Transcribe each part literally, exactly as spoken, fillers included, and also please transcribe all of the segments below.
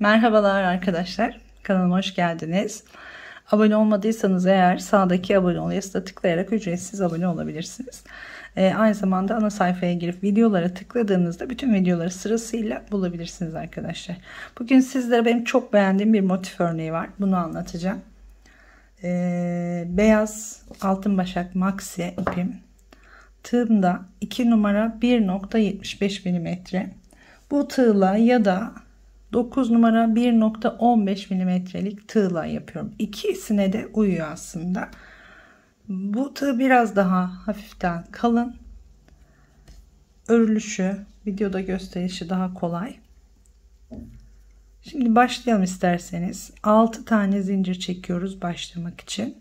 Merhabalar arkadaşlar, kanalıma hoş geldiniz. Abone olmadıysanız eğer sağdaki abone ol yazısına tıklayarak ücretsiz abone olabilirsiniz. Ee, aynı zamanda ana sayfaya girip videolara tıkladığınızda bütün videoları sırasıyla bulabilirsiniz arkadaşlar. Bugün sizlere benim çok beğendiğim bir motif örneği var. Bunu anlatacağım. Ee, beyaz altın başak maxi ipim. Tığımda iki numara bir nokta yetmiş beş milimetre. Bu tığla ya da dokuz numara bir nokta on beş milimetrelik tığla yapıyorum. İkisine de uyuyor aslında. Bu tığ biraz daha hafiften kalın. Örülüşü, videoda gösterişi daha kolay. Şimdi başlayalım isterseniz. altı tane zincir çekiyoruz başlamak için.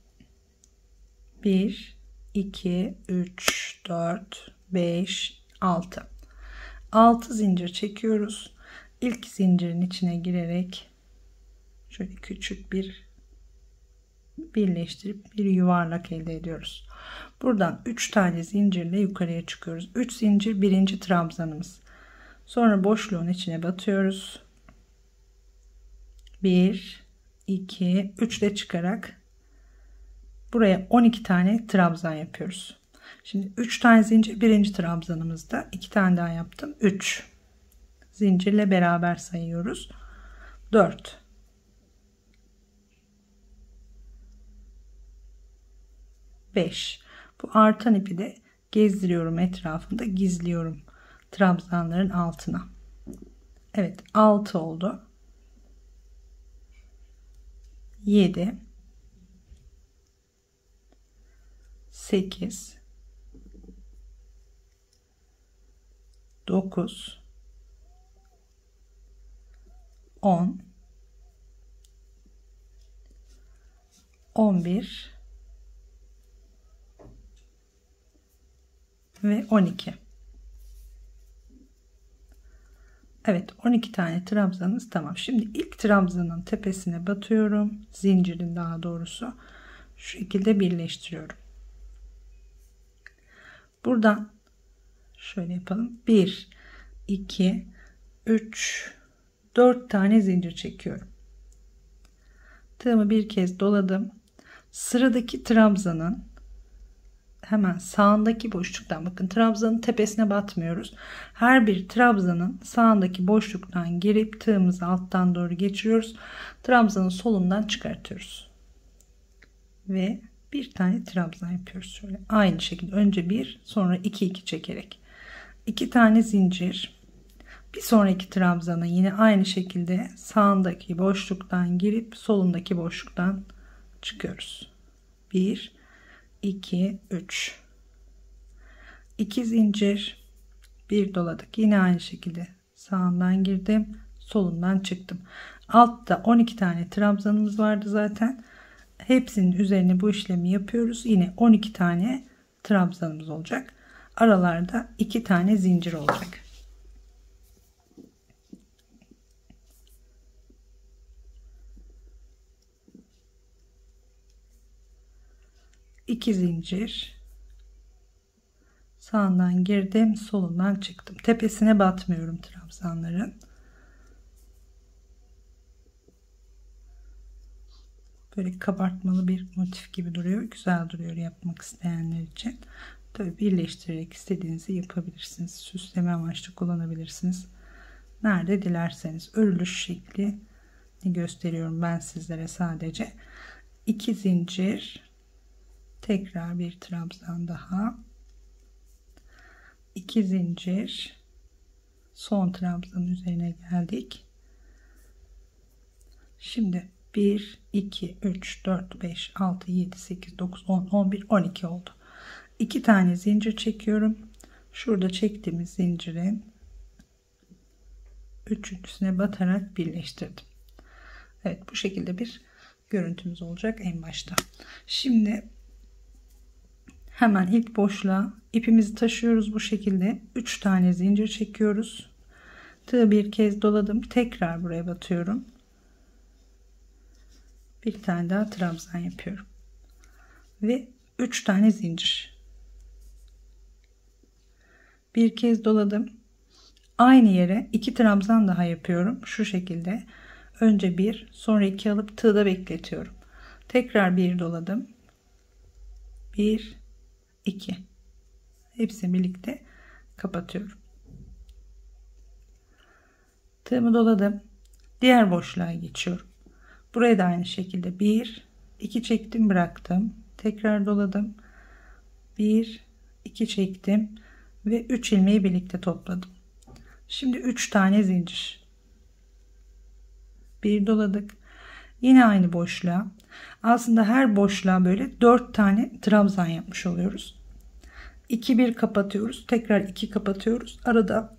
bir, iki, üç, dört, beş, altı. altı zincir çekiyoruz. İlk zincirin içine girerek şöyle küçük bir birleştirip bir yuvarlak elde ediyoruz. Buradan üç tane zincirle yukarıya çıkıyoruz. üç zincir birinci trabzanımız. Sonra boşluğun içine batıyoruz. bir, iki, üç ile çıkarak buraya on iki tane trabzan yapıyoruz. Şimdi üç tane zincir birinci trabzanımızda, iki tane daha yaptım. üç zincirle beraber sayıyoruz. dört, beş. Bu artan ipi de gezdiriyorum, etrafında gizliyorum trabzanların altına. Evet, altı oldu. yedi, sekiz, dokuz, on, on bir ve on iki. Evet, on iki tane trabzanımız tamam. Şimdi ilk trabzanın tepesine batıyorum. Zincirin daha doğrusu. Şu şekilde birleştiriyorum. Buradan şöyle yapalım. bir, iki, üç, dört tane zincir çekiyorum. Tığımı bir kez doladım. Sıradaki trabzanın hemen sağındaki boşluktan, bakın trabzanın tepesine batmıyoruz. Her bir trabzanın sağındaki boşluktan girip tığımızı alttan doğru geçiriyoruz. Trabzanın solundan çıkartıyoruz. Ve bir tane trabzan yapıyoruz. Şöyle aynı şekilde önce bir, sonra iki iki çekerek. iki tane zincir. Bir sonraki trabzana yine aynı şekilde sağındaki boşluktan girip solundaki boşluktan çıkıyoruz. bir, iki, üç. iki zincir, bir doladık. Yine aynı şekilde sağından girdim, solundan çıktım. Altta on iki tane trabzanımız vardı zaten. Hepsinin üzerine bu işlemi yapıyoruz. Yine on iki tane trabzanımız olacak. Aralarda iki tane zincir olacak. iki zincir, sağından girdim, solundan çıktım. Tepesine batmıyorum trabzanların. Böyle kabartmalı bir motif gibi duruyor. Güzel duruyor yapmak isteyenler için. Tabii birleştirerek istediğinizi yapabilirsiniz. Süsleme amaçlı kullanabilirsiniz. Nerede dilerseniz. Örülüş şekli gösteriyorum ben sizlere sadece. iki zincir, tekrar bir trabzan daha, iki zincir, son trabzanın üzerine geldik. Şimdi bir, iki, üç, dört, beş, altı, yedi, sekiz, dokuz, on, on bir, on iki oldu. iki tane zincir çekiyorum. Şurada çektiğimiz zincirin üçüncüsüne batarak birleştirdim. Evet, bu şekilde bir görüntümüz olacak en başta. Şimdi hemen ilk boşluğa ipimizi taşıyoruz bu şekilde. üç tane zincir çekiyoruz. Tığı bir kez doladım. Tekrar buraya batıyorum. Bir tane daha trabzan yapıyorum. Ve üç tane zincir. Bir kez doladım. Aynı yere iki trabzan daha yapıyorum. Şu şekilde. Önce bir, sonra iki alıp tığda bekletiyorum. Tekrar bir doladım. bir, iki. Hepsini birlikte kapatıyorum. Tığımı doladım. Diğer boşluğa geçiyorum. Buraya da aynı şekilde bir, iki çektim, bıraktım. Tekrar doladım. bir, iki çektim ve üç ilmeği birlikte topladım. Şimdi üç tane zincir. Bir doladık. Yine aynı boşluğa. Aslında her boşluğa böyle dört tane trabzan yapmış oluyoruz. iki bir kapatıyoruz. Tekrar iki kapatıyoruz. Arada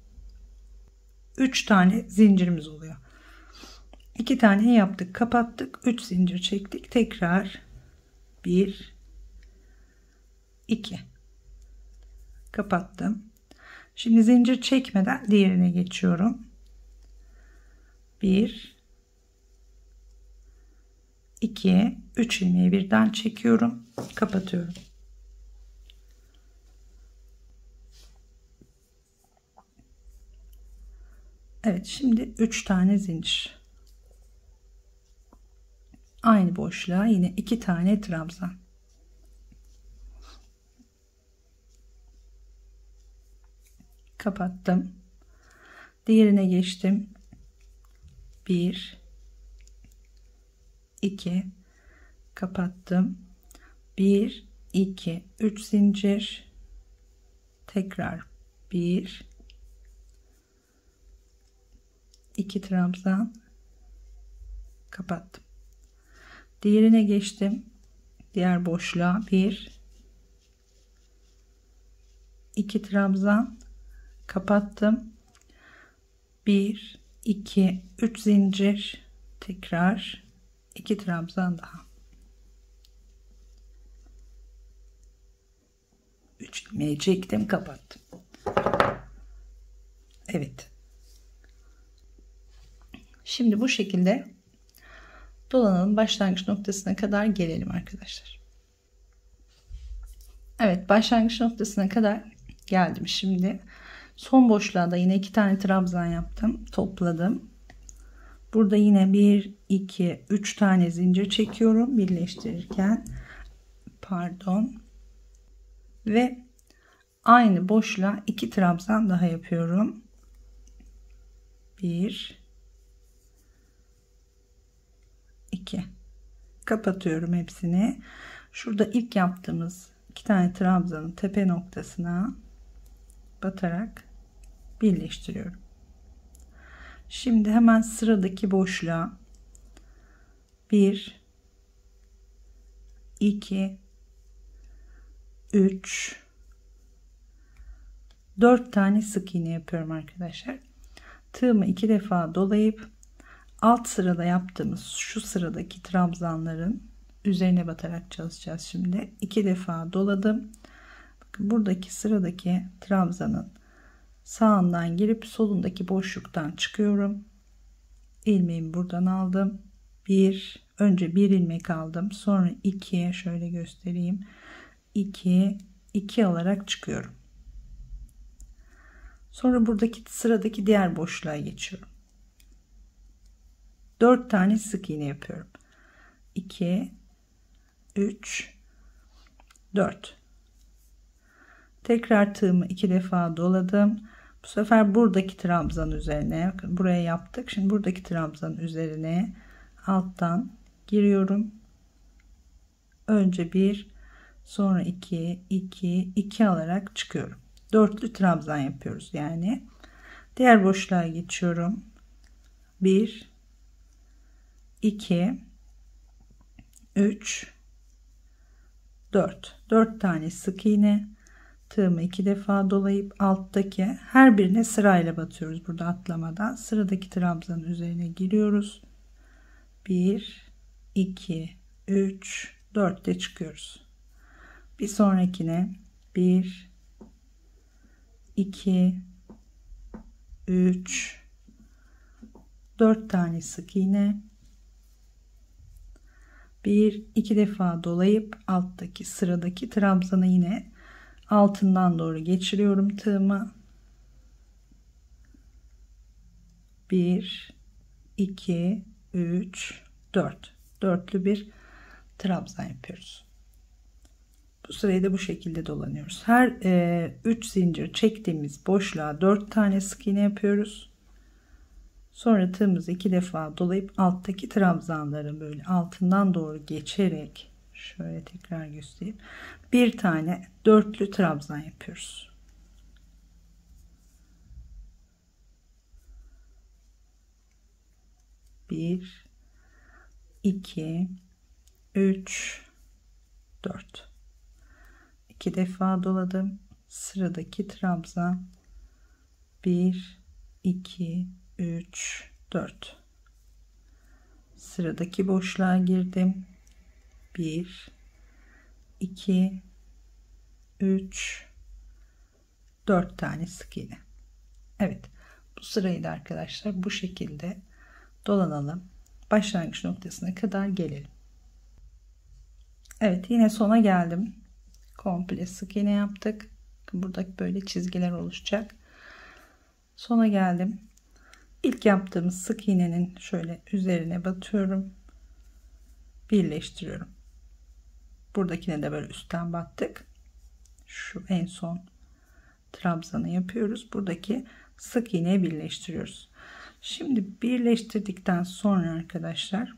üç tane zincirimiz oluyor. iki tane yaptık, kapattık, üç zincir çektik. Tekrar bir, iki kapattım. Şimdi zincir çekmeden diğerine geçiyorum. bir, iki, üç ilmeği birden çekiyorum, kapatıyorum. Evet, şimdi üç tane zincir. Aynı boşluğa yine iki tane trabzan. Kapattım. Diğerine geçtim. bir, iki kapattım. bir, iki, üç zincir. Tekrar bir, iki trabzan, kapattım. Diğerine geçtim. Diğer boşluğa bir, iki trabzan, kapattım. bir, iki, üç zincir, tekrar iki trabzan daha. üç ilmeği çektim, kapattım. Evet. Şimdi bu şekilde dolanalım, başlangıç noktasına kadar gelelim arkadaşlar. Evet, başlangıç noktasına kadar geldim. Şimdi son boşluğa da yine iki tane trabzan yaptım, topladım. Burada yine bir, iki, üç tane zincir çekiyorum birleştirirken, pardon, ve aynı boşluğa iki trabzan daha yapıyorum. bir, iki kapatıyorum hepsini. Şurada ilk yaptığımız iki tane trabzanın tepe noktasına batarak birleştiriyorum. Şimdi hemen sıradaki boşluğa bir, iki, üç, dört tane sık iğne yapıyorum arkadaşlar. Tığımı iki defa dolayıp alt sırada yaptığımız şu sıradaki trabzanların üzerine batarak çalışacağız. Şimdi iki defa doladım. Bakın, buradaki sıradaki trabzanın sağından girip solundaki boşluktan çıkıyorum. İlmeğimi buradan aldım. Bir, önce bir ilmek aldım. Sonra iki, şöyle göstereyim. iki, iki alarak çıkıyorum. Sonra buradaki sıradaki diğer boşluğa geçiyorum. dört tane sık iğne yapıyorum. iki, üç, dört. Tekrar tığımı iki defa doladım. Bu sefer buradaki trabzan üzerine, bakın buraya yaptık. Şimdi buradaki trabzan üzerine alttan giriyorum. Önce bir, sonra iki, iki, iki alarak çıkıyorum. Dörtlü trabzan yapıyoruz yani. Diğer boşluğa geçiyorum. bir, iki, üç, dört. dört tane sık iğne. Tığımı iki defa dolayıp alttaki her birine sırayla batıyoruz. Burada atlamadan sıradaki trabzanın üzerine giriyoruz. bir, iki, üç, dörtte çıkıyoruz. Bir sonrakine bir, iki, üç, dört tane sık iğne. bir, iki defa dolayıp alttaki sıradaki trabzanı yine altından doğru geçiriyorum tığımı. bir iki üç dört, dörtlü bir trabzan yapıyoruz. Bu sırayı da bu şekilde dolanıyoruz. Her üç zincir çektiğimiz boşluğa dört tane sık iğne yapıyoruz. Sonra tığımızı iki defa dolayıp alttaki trabzanların böyle altından doğru geçerek şöyle tekrar göstereyim. Bir tane dörtlü trabzan yapıyoruz. bir iki üç dört. iki defa doladım. Sıradaki trabzan bir iki üç dört. Sıradaki boşluğa girdim. bir iki üç dört tane sık iğne. Evet, bu sırayı da arkadaşlar bu şekilde dolanalım. Başlangıç noktasına kadar gelelim. Evet, yine sona geldim. Komple sık iğne yaptık. Burada böyle çizgiler oluşacak. Sona geldim. İlk yaptığımız sık iğnenin şöyle üzerine batıyorum. Birleştiriyorum. Buradakine de böyle üstten battık. Şu en son trabzanı yapıyoruz. Buradaki sık iğneyi birleştiriyoruz. Şimdi birleştirdikten sonra arkadaşlar,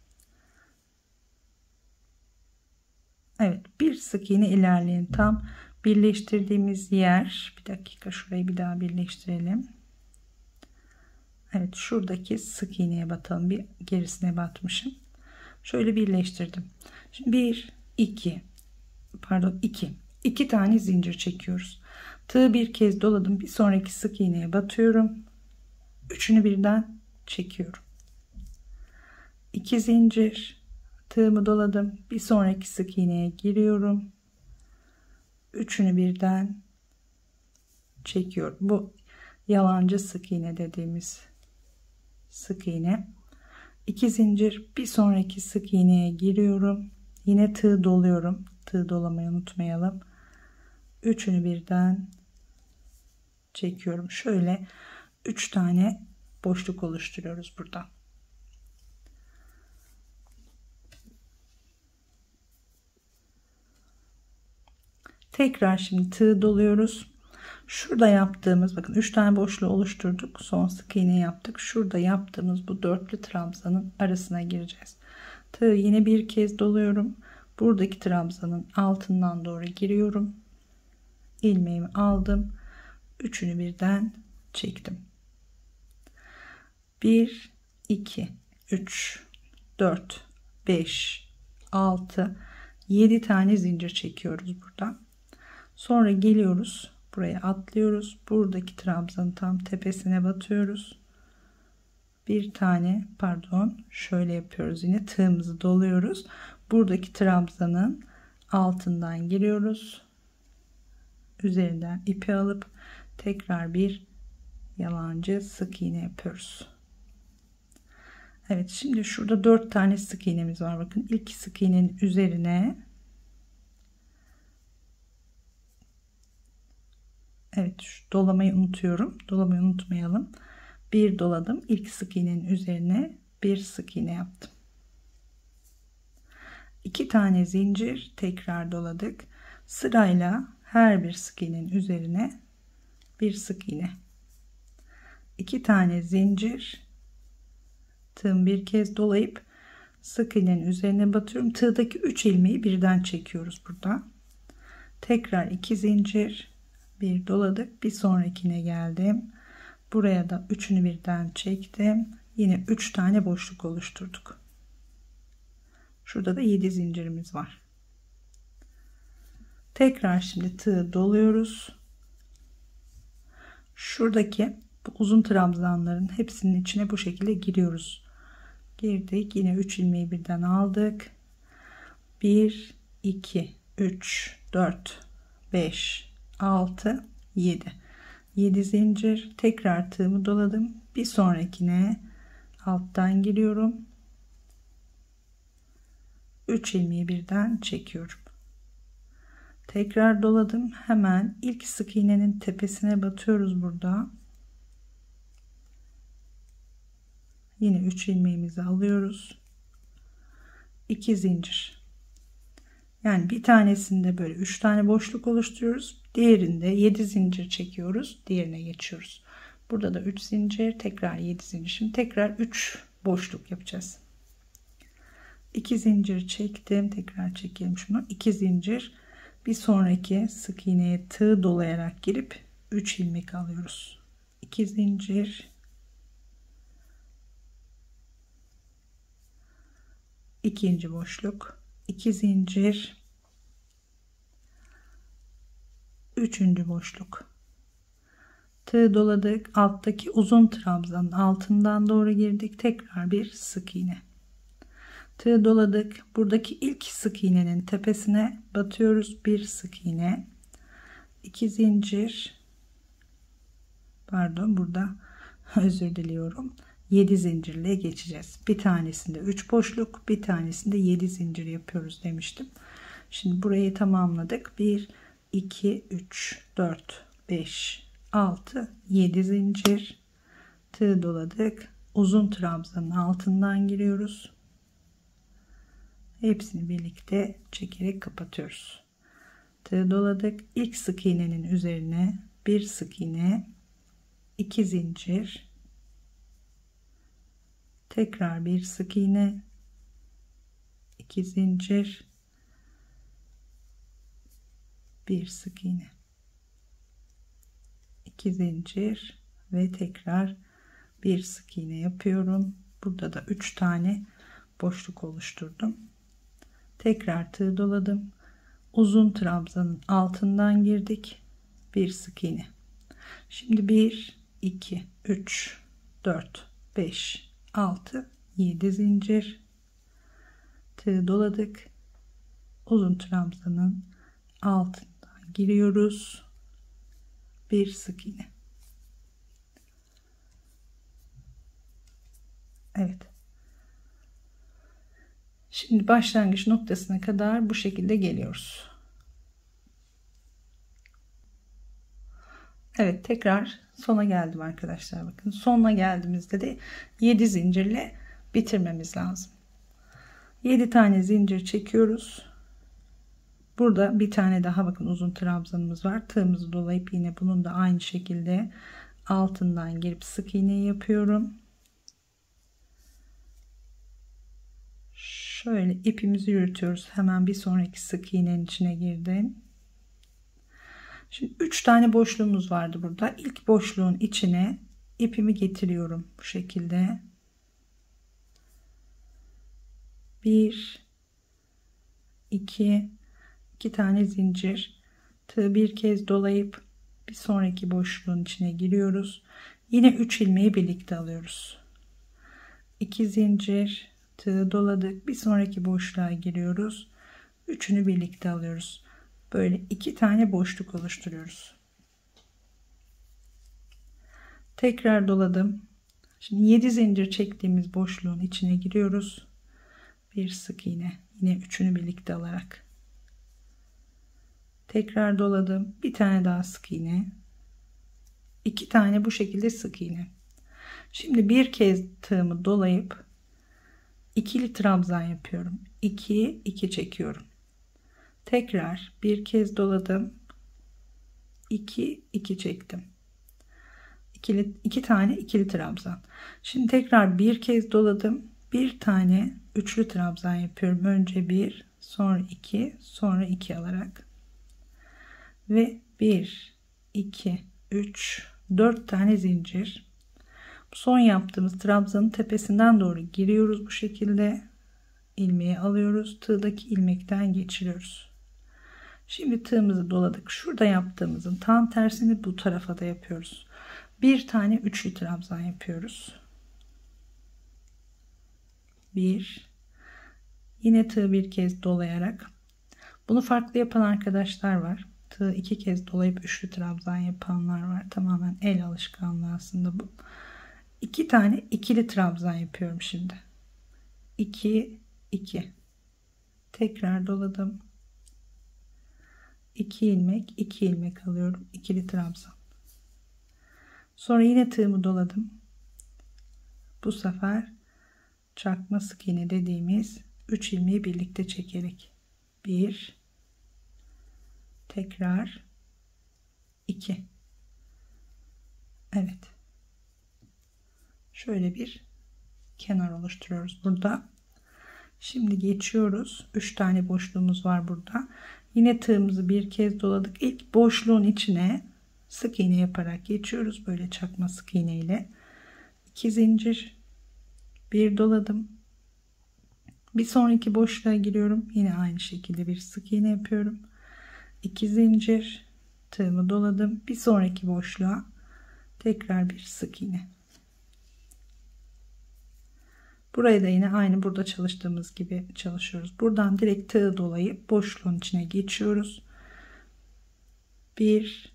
evet, bir sık iğne ilerleyin. Tam birleştirdiğimiz yer, bir dakika, şurayı bir daha birleştirelim. Evet, şuradaki sık iğneye batalım. Bir gerisine batmışım. Şöyle birleştirdim. Şimdi bir iki pardon iki iki tane zincir çekiyoruz. Tığı bir kez doladım. Bir sonraki sık iğneye batıyorum. Üçünü birden çekiyorum. iki zincir, tığımı doladım. Bir sonraki sık iğneye giriyorum. Üçünü birden çekiyorum. Bu yalancı sık iğne dediğimiz sık iğne. iki zincir, bir sonraki sık iğneye giriyorum. Yine tığ doluyorum. Tığ dolamayı unutmayalım. Üçünü birden çekiyorum. Şöyle üç tane boşluk oluşturuyoruz burada. Tekrar şimdi tığ doluyoruz. Şurada yaptığımız, bakın üç tane boşluğu oluşturduk. Son sık iğne yaptık. Şurada yaptığımız bu dörtlü trabzanın arasına gireceğiz. Tığı yine bir kez doluyorum. Buradaki trabzanın altından doğru giriyorum. İlmeğimi aldım. Üçünü birden çektim. bir iki üç dört beş altı yedi tane zincir çekiyoruz buradan. Sonra geliyoruz. Buraya atlıyoruz. Buradaki trabzanın tam tepesine batıyoruz. Bir tane, pardon, şöyle yapıyoruz. Yine tığımızı doluyoruz. Buradaki trabzanın altından giriyoruz. Üzerinden ipi alıp tekrar bir yalancı sık iğne yapıyoruz. Evet, şimdi şurada dört tane sık iğnemiz var. Bakın, ilk sık iğnenin üzerine, evet, şu dolamayı unutuyorum. Dolamayı unutmayalım. Bir doladım. İlk sık iğnenin üzerine bir sık iğne yaptım. İki tane zincir, tekrar doladık. Sırayla her bir sık iğnenin üzerine bir sık iğne. İki tane zincir, tığım bir kez dolayıp sık iğnenin üzerine batıyorum. Tığdaki üç ilmeği birden çekiyoruz burada. Tekrar iki zincir, bir doladık. Bir sonrakine geldim. Buraya da üçünü birden çektim. Yine üç tane boşluk oluşturduk. Şurada da yedi zincirimiz var. Tekrar şimdi tığı doluyoruz. Şuradaki bu uzun trabzanların hepsinin içine bu şekilde giriyoruz. Girdik. Yine üç ilmeği birden aldık. bir iki üç dört beş altı yedi. yedi zincir. Tekrar tığımı doladım. Bir sonrakine alttan giriyorum. üç ilmeği birden çekiyorum. Tekrar doladım. Hemen ilk sık iğnenin tepesine batıyoruz burada. Yine üç ilmeğimizi alıyoruz. iki zincir. Yani bir tanesinde böyle üç tane boşluk oluşturuyoruz. Diğerinde yedi zincir çekiyoruz. Diğerine geçiyoruz. Burada da üç zincir, tekrar yedi zincir. Şimdi tekrar üç boşluk yapacağız. iki zincir çektim. Tekrar çekelim şunu. iki zincir. Bir sonraki sık iğneye tığ dolayarak girip üç ilmek alıyoruz. iki zincir. İkinci boşluk. iki zincir. Üçüncü boşluk. Tığ doladık. Alttaki uzun trabzanın altından doğru girdik. Tekrar bir sık iğne. Tığ doladık. Buradaki ilk sık iğnenin tepesine batıyoruz. Bir sık iğne. iki zincir. Pardon, burada özür diliyorum. yedi zincirle geçeceğiz. Bir tanesinde üç boşluk, bir tanesinde yedi zincir yapıyoruz demiştim. Şimdi burayı tamamladık. bir iki üç dört beş altı yedi zincir. Tığ doladık. Uzun trabzanın altından giriyoruz. Hepsini birlikte çekerek kapatıyoruz. Tığ doladık. İlk sık iğnenin üzerine bir sık iğne, iki zincir, tekrar bir sık iğne, iki zincir, bir sık iğne, iki zincir ve tekrar bir sık iğne yapıyorum. Burada da üç tane boşluk oluşturdum. Tekrar tığ doladım. Uzun trabzanın altından girdik. Bir sık iğne. Şimdi bir iki üç dört beş altı yedi zincir. Tığ doladık. Uzun trabzanın altından giriyoruz. Bir sık iğne. Evet. Şimdi başlangıç noktasına kadar bu şekilde geliyoruz. Evet, tekrar sona geldim arkadaşlar. Bakın, sonuna geldiğimizde de yedi zincirle bitirmemiz lazım. yedi tane zincir çekiyoruz. Burada bir tane daha bakın uzun trabzanımız var. Tığımızı dolayıp yine bunun da aynı şekilde altından girip sık iğne yapıyorum. Şöyle ipimizi yürütüyoruz. Hemen bir sonraki sık iğnenin içine girdim. Şimdi üç tane boşluğumuz vardı burada. İlk boşluğun içine ipimi getiriyorum bu şekilde. bir iki iki tane zincir. Tığı bir kez dolayıp bir sonraki boşluğun içine giriyoruz. Yine üç ilmeği birlikte alıyoruz. iki zincir, tığı doladık. Bir sonraki boşluğa giriyoruz. Üçünü birlikte alıyoruz. Böyle iki tane boşluk oluşturuyoruz. Tekrar doladım. Şimdi yedi zincir çektiğimiz boşluğun içine giriyoruz. Bir sık iğne. Yine üçünü birlikte alarak. Tekrar doladım. Bir tane daha sık iğne. İki tane bu şekilde sık iğne. Şimdi bir kez tığımı dolayıp ikili trabzan yapıyorum. iki iki çekiyorum. Tekrar bir kez doladım. iki iki çektim. İkili, iki tane ikili trabzan. Şimdi tekrar bir kez doladım. Bir tane üçlü trabzan yapıyorum. Önce bir, sonra iki, sonra iki alarak. Ve bir, iki, üç, dört tane zincir. Son yaptığımız trabzanın tepesinden doğru giriyoruz bu şekilde. İlmeği alıyoruz. Tığdaki ilmekten geçiriyoruz. Şimdi tığımızı doladık. Şurada yaptığımızın tam tersini bu tarafa da yapıyoruz. Bir tane üçlü trabzan yapıyoruz. Bir. Yine tığ bir kez dolayarak. Bunu farklı yapan arkadaşlar var. Tığ iki kez dolayıp üçlü trabzan yapanlar var. Tamamen el alışkanlığı aslında bu. İki tane ikili trabzan yapıyorum şimdi. iki iki. Tekrar doladım. iki ilmek, iki ilmek alıyorum. İkili trabzan. Sonra yine tığımı doladım. Bu sefer çakma sık iğne dediğimiz üç ilmeği birlikte çekerek bir, tekrar iki. Evet. Şöyle bir kenar oluşturuyoruz burada. Şimdi geçiyoruz. üç tane boşluğumuz var burada. Yine tığımızı bir kez doladık. İlk boşluğun içine sık iğne yaparak geçiyoruz. Böyle çakma sık iğne ile. iki zincir, bir doladım. Bir sonraki boşluğa giriyorum. Yine aynı şekilde bir sık iğne yapıyorum. iki zincir, tığımı doladım. Bir sonraki boşluğa tekrar bir sık iğne. Burayı da yine aynı burada çalıştığımız gibi çalışıyoruz. Buradan direkt tığı dolayıp boşluğun içine geçiyoruz. bir,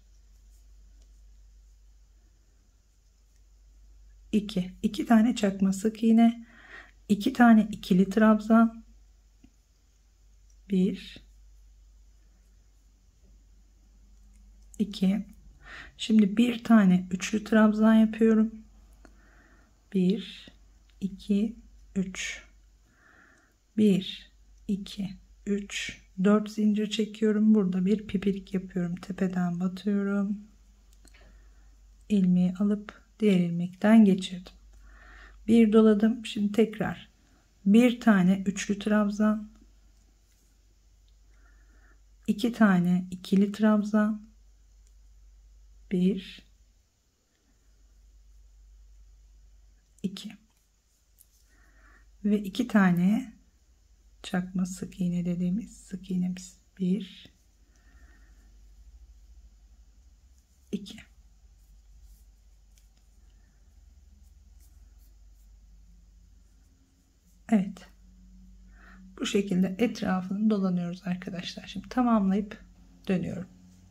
iki. iki tane çakma sık iğne, iki tane ikili trabzan, bir, iki. Şimdi bir tane üçlü trabzan yapıyorum. bir, iki, üç. bir, iki, üç, dört zincir çekiyorum. Burada bir pipirik yapıyorum. Tepeden batıyorum. İlmeği alıp diğer ilmekten geçirdim. Bir doladım. Şimdi tekrar bir tane üçlü trabzan, iki tane ikili trabzan, bir, iki ve iki tane çakma sık iğne dediğimiz sık iğnemiz. bir, iki. Evet. Bu şekilde etrafını dolanıyoruz arkadaşlar. Şimdi tamamlayıp dönüyorum.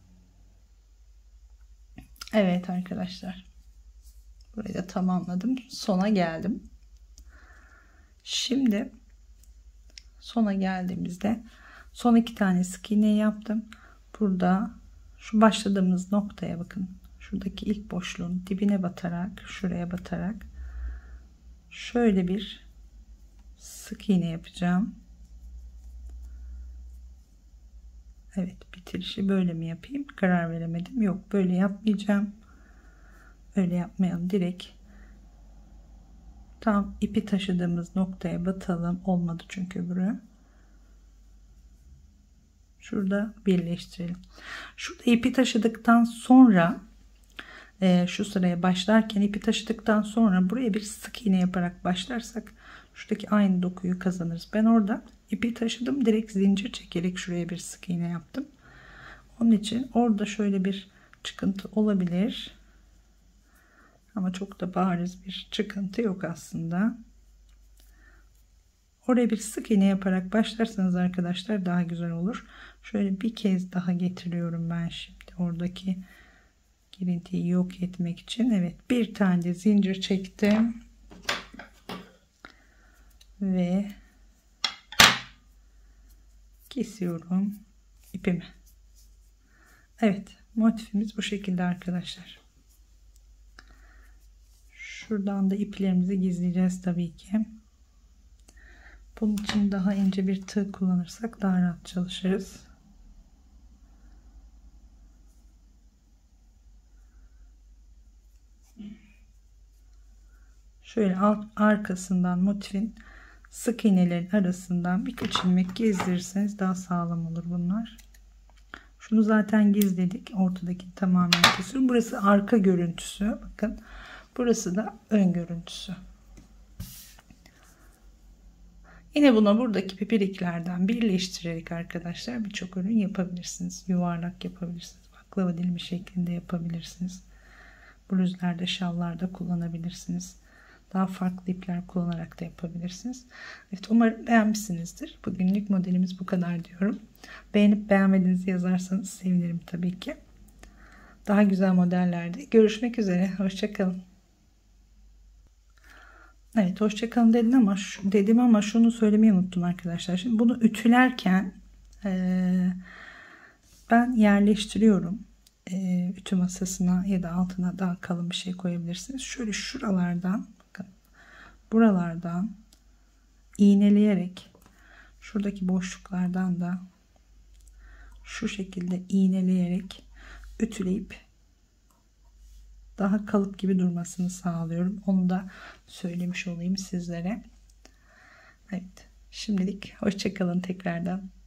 Evet arkadaşlar. Burayı da tamamladım. Sona geldim. Şimdi sona geldiğimizde son iki tane sık iğne yaptım. Burada şu başladığımız noktaya bakın. Şuradaki ilk boşluğun dibine batarak, şuraya batarak şöyle bir sık iğne yapacağım. Evet, bitirişi böyle mi yapayım? Karar veremedim. Yok, böyle yapmayacağım. Öyle yapmayalım. Direkt tam ipi taşıdığımız noktaya batalım. Olmadı çünkü öbürü. Şurada birleştirelim. Şurada ipi taşıdıktan sonra e, şu sıraya başlarken ipi taşıdıktan sonra buraya bir sık iğne yaparak başlarsak şuradaki aynı dokuyu kazanırız. Ben orada ipi taşıdım. Direkt zincir çekerek şuraya bir sık iğne yaptım. Onun için orada şöyle bir çıkıntı olabilir. Ama çok da bariz bir çıkıntı yok aslında. Oraya bir sık iğne yaparak başlarsanız arkadaşlar daha güzel olur. Şöyle bir kez daha getiriyorum ben şimdi oradaki girintiyi yok etmek için. Evet, bir tane de zincir çektim. Ve kesiyorum ipimi. Evet, motifimiz bu şekilde arkadaşlar. Şuradan da iplerimizi gizleyeceğiz tabii ki. Bunun için daha ince bir tığ kullanırsak daha rahat çalışırız. Şöyle alt, arkasından motifin sık iğnelerin arasından birkaç ilmek gezdirirseniz daha sağlam olur bunlar. Şunu zaten gizledik. Ortadaki tamamen kesiyorum. Burası arka görüntüsü. Bakın. Burası da ön görüntüsü. Yine buna buradaki pipiriklerden birleştirerek arkadaşlar birçok ürün yapabilirsiniz. Yuvarlak yapabilirsiniz. Baklava dilimi şeklinde yapabilirsiniz. Bluzlarda, şallarda kullanabilirsiniz. Daha farklı ipler kullanarak da yapabilirsiniz. Evet, umarım beğenmişsinizdir. Bugünlük modelimiz bu kadar diyorum. Beğenip beğenmediğinizi yazarsanız sevinirim tabii ki. Daha güzel modellerde görüşmek üzere. Hoşçakalın. Evet, hoşçakalın dedim ama dedim ama şunu söylemeyi unuttum arkadaşlar. Şimdi bunu ütülerken e, ben yerleştiriyorum. E, ütü masasına ya da altına daha kalın bir şey koyabilirsiniz. Şöyle şuralardan bakın, buralardan iğneleyerek, şuradaki boşluklardan da şu şekilde iğneleyerek ütüleyip daha kalıp gibi durmasını sağlıyorum. Onu da söylemiş olayım sizlere. Evet, şimdilik hoşça kalın tekrardan.